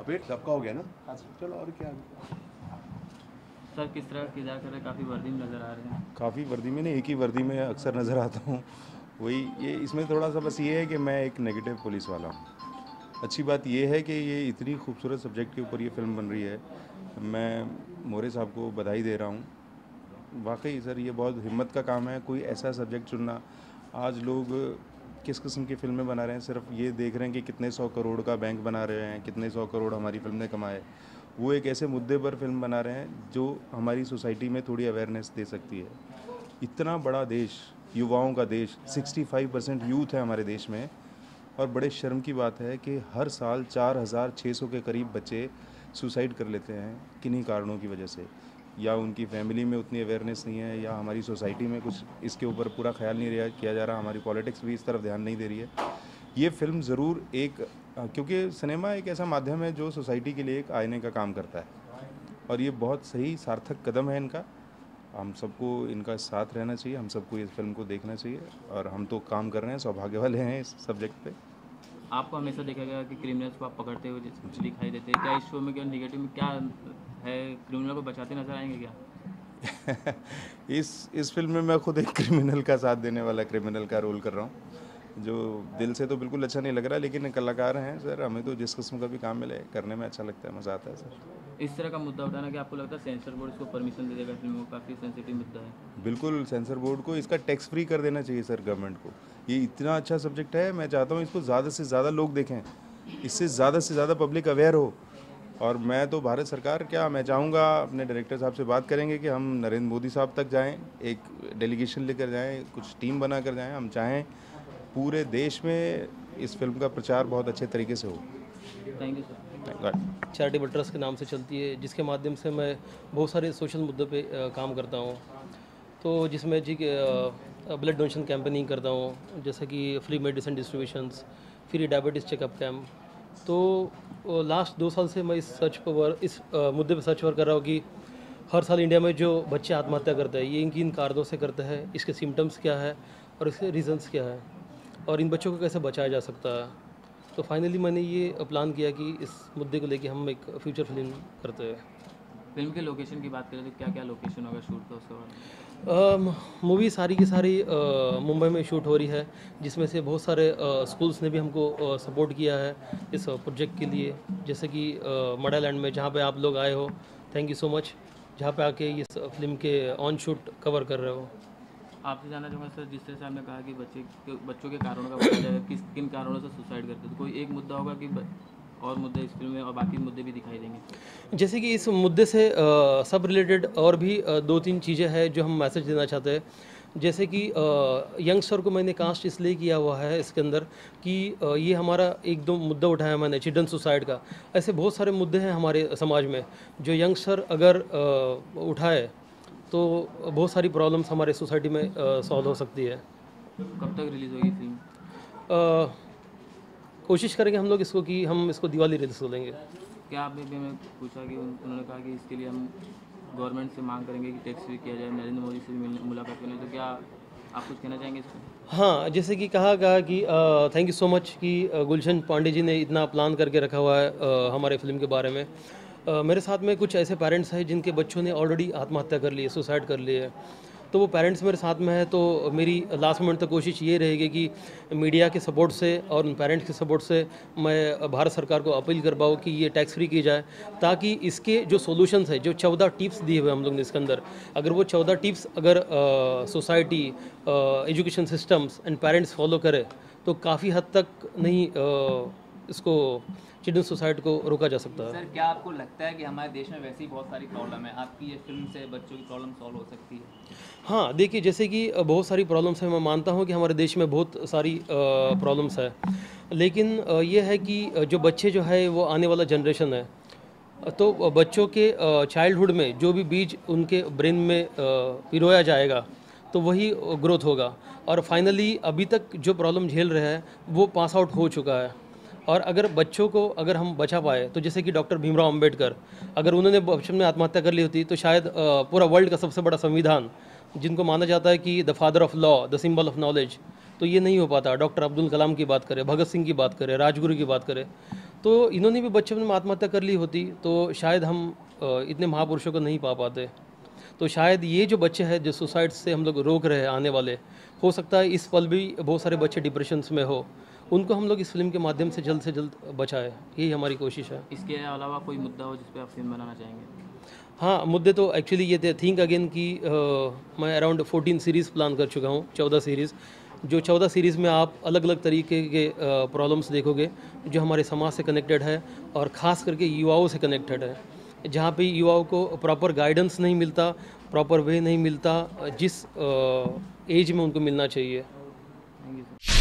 Wait सबका हो गया ना? हाँ सर। चलो और क्या। सर किस तरह का किरदार कर रहे हैं? काफ़ी वर्दी में नज़र आ रहे हैं। काफ़ी वर्दी में नहीं, एक ही वर्दी में अक्सर नज़र आता हूँ। वही ये इसमें थोड़ा सा बस ये है कि मैं एक नेगेटिव पुलिस वाला हूँ। अच्छी बात ये है कि ये इतनी खूबसूरत सब्जेक्ट के ऊपर ये फिल्म बन रही है। मैं मोरे साहब को बधाई दे रहा हूँ। वाकई सर ये बहुत हिम्मत का काम है, कोई ऐसा सब्जेक्ट चुनना। आज लोग किस किस्म की फिल्में बना रहे हैं, सिर्फ ये देख रहे हैं कि कितने 100 करोड़ का बैंक बना रहे हैं, कितने 100 करोड़ हमारी फिल्म ने कमाए। वो एक ऐसे मुद्दे पर फिल्म बना रहे हैं जो हमारी सोसाइटी में थोड़ी अवेयरनेस दे सकती है। इतना बड़ा देश, युवाओं का देश, 65% यूथ है हमारे देश में, और बड़े शर्म की बात है कि हर साल 4600 के करीब बच्चे सुसाइड कर लेते हैं किन्हीं कारणों की वजह से। या उनकी फैमिली में उतनी अवेयरनेस नहीं है, या हमारी सोसाइटी में कुछ इसके ऊपर पूरा ख्याल नहीं किया जा रहा, हमारी पॉलिटिक्स भी इस तरफ ध्यान नहीं दे रही है। ये फिल्म ज़रूर एक, क्योंकि सिनेमा एक ऐसा माध्यम है जो सोसाइटी के लिए एक आईने का काम करता है, और ये बहुत सही सार्थक कदम है इनका। हम सबको इनका साथ रहना चाहिए, हम सबको इस फिल्म को देखना चाहिए, और हम तो काम कर रहे हैं, सौभाग्य वाले हैं इस सब्जेक्ट पे। आपको हमेशा देखा गया कि क्रिमिनल्स को आप पकड़ते हुए दिखाई देते हैं। क्या इस शो में क्या नेगेटिव में क्या है, क्रिमिनल को बचाते नजर आएंगे क्या? इस फिल्म में मैं खुद एक क्रिमिनल का साथ देने वाला क्रिमिनल का रोल कर रहा हूँ, जो दिल से तो बिल्कुल अच्छा नहीं लग रहा, लेकिन कलाकार हैं सर, हमें तो जिस किस्म का भी काम मिले करने में अच्छा लगता है, मज़ा आता है सर। इस तरह का मुद्दा उठाना कि आपको लगता है सेंसर बोर्ड इसको परमिशन दे देगा? फिल्म को काफ़ी सेंसिटिव मुद्दा है। बिल्कुल, सेंसर बोर्ड को इसका टैक्स फ्री कर देना चाहिए सर गवर्नमेंट को। ये इतना अच्छा सब्जेक्ट है, मैं चाहता हूँ इसको ज़्यादा से ज़्यादा लोग देखें, इससे ज़्यादा पब्लिक अवेयर हो। और मैं तो भारत सरकार क्या, मैं चाहूँगा अपने डायरेक्टर साहब से बात करेंगे कि हम नरेंद्र मोदी साहब तक जाएँ, एक डेलीगेशन लेकर जाएँ, कुछ टीम बना कर जाएँ। हम चाहें पूरे देश में इस फिल्म का प्रचार बहुत अच्छे तरीके से हो। Thank you sir. God. Charitable trust के नाम से चलती है, जिसके माध्यम से मैं बहुत सारे सोशल मुद्दों पे काम करता हूँ। तो जिसमें जी ब्लड डोनेशन कैंपेनिंग करता हूँ, जैसे कि free medicine distributions, free diabetes checkup camp. तो लास्ट 2 साल से मैं इस मुद्दे पर सर्च वर्क कर रहा हूँ कि हर साल इंडिया में जो बच्चे आत्महत्या करते हैं, ये किन कारणों से करते हैं, इसके सिम्टम्स क्या है और इसके रीज़न्स क्या है, और इन बच्चों को कैसे बचाया जा सकता है। तो फाइनली मैंने ये प्लान किया कि इस मुद्दे को लेके हम एक फ्यूचर फिल्म करते हैं। फिल्म के लोकेशन की बात करें तो क्या क्या लोकेशन होगा शूट का, उसके बाद? मूवी सारी की सारी मुंबई में शूट हो रही है, जिसमें से बहुत सारे स्कूल्स ने भी हमको सपोर्ट किया है इस प्रोजेक्ट के लिए। जैसे कि मडालैंड में, जहाँ पे आप लोग आए हो, थैंक यू सो मच, जहाँ पे आके इस फिल्म के ऑन शूट कवर कर रहे हो। आपसे जानना चाहूँगा सर, जिस तरह से आपने कहा कि बच्चों के कारणों का बताया जाएगा, किन कारणों से सुसाइड करते हैं, तो कोई एक मुद्दा होगा कि और मुद्दे इस फिल्म में और बाकी मुद्दे भी दिखाई देंगे? जैसे कि इस मुद्दे से सब रिलेटेड और भी 2-3 चीज़ें हैं जो हम मैसेज देना चाहते हैं। जैसे कि यंगस्टर को मैंने कास्ट इसलिए किया हुआ है इसके अंदर कि ये हमारा 1-2 मुद्दा उठाया मैंने चिल्ड्रन सुसाइड का। ऐसे बहुत सारे मुद्दे हैं हमारे समाज में जो यंगस्टर अगर उठाए तो बहुत सारी प्रॉब्लम्स हमारे सोसाइटी में सॉल्व हो सकती है। कब तक रिलीज़ होगी फिल्म? कोशिश करेंगे हम लोग इसको कि हम इसको दिवाली रिलीज कर लेंगे। क्या आपने भी हमें पूछा कि उन्होंने कहा कि इसके लिए हम गवर्नमेंट से मांग करेंगे कि टैक्स फ्री किया जाए, नरेंद्र मोदी से भी मुलाकात करें, तो क्या आप कुछ कहना चाहेंगे इसको? हाँ, जैसे कि कहा गया कि थैंक यू सो मच कि गुलशन पांडे जी ने इतना प्लान करके रखा हुआ है हमारे फिल्म के बारे में। मेरे साथ में कुछ ऐसे पेरेंट्स हैं जिनके बच्चों ने ऑलरेडी आत्महत्या कर ली है, सुसाइड कर ली है। तो वो पेरेंट्स मेरे साथ में है, तो मेरी लास्ट मोमेंट तक कोशिश ये रहेगी कि मीडिया के सपोर्ट से और उन पेरेंट्स के सपोर्ट से मैं भारत सरकार को अपील कर पाऊँ कि ये टैक्स फ्री की जाए, ताकि इसके जो सॉल्यूशंस है, जो 14 टिप्स दिए हुए हम लोग ने इसके अंदर, अगर वो 14 टिप्स अगर society, education systems and parents follow करे तो काफ़ी हद तक नहीं इसको चिल्ड्रन सुसाइड को रोका जा सकता है। सर, क्या आपको लगता है कि हमारे देश में वैसी बहुत सारी प्रॉब्लम है, आपकी ये फिल्म से बच्चों की प्रॉब्लम सॉल्व हो सकती है? हाँ, देखिए, जैसे कि बहुत सारी प्रॉब्लम्स हैं, मैं मानता हूँ कि हमारे देश में बहुत सारी प्रॉब्लम्स है, लेकिन ये है कि जो बच्चे जो है वो आने वाला जनरेशन है, तो बच्चों के चाइल्डहुड में जो भी बीज उनके ब्रेन में पिरोया जाएगा तो वही ग्रोथ होगा, और फाइनली अभी तक जो प्रॉब्लम झेल रहे हैं वो पास आउट हो चुका है। और अगर बच्चों को अगर हम बचा पाए, तो जैसे कि डॉक्टर भीमराव अंबेडकर, अगर उन्होंने बचपन में आत्महत्या कर ली होती तो शायद पूरा वर्ल्ड का सबसे बड़ा संविधान, जिनको माना जाता है कि the father of law, the symbol of knowledge, तो ये नहीं हो पाता। डॉक्टर अब्दुल कलाम की बात करें, भगत सिंह की बात करें, राजगुरु की बात करें, तो इन्होंने भी बचपन में आत्महत्या कर ली होती तो शायद हम इतने महापुरुषों को नहीं पा पाते। तो शायद ये जो बच्चे हैं जो सुसाइड से हम लोग रोक रहे हैं आने वाले, हो सकता है इस पल भी बहुत सारे बच्चे डिप्रेशंस में हो, उनको हम लोग इस फिल्म के माध्यम से जल्द बचाएं, यही हमारी कोशिश है। इसके अलावा कोई मुद्दा हो जिस पे आप फिल्म बनाना चाहेंगे? हाँ, मुद्दे तो एक्चुअली ये थे, थिंक अगेन की मैं अराउंड 14 सीरीज़ प्लान कर चुका हूँ, 14 सीरीज़। जो 14 सीरीज़ में आप अलग अलग तरीके के प्रॉब्लम्स देखोगे जो हमारे समाज से कनेक्टेड है और ख़ास करके युवाओं से कनेक्टेड है, जहाँ पे युवाओं को प्रॉपर गाइडेंस नहीं मिलता, प्रॉपर वे नहीं मिलता जिस एज में उनको मिलना चाहिए। Thank you sir.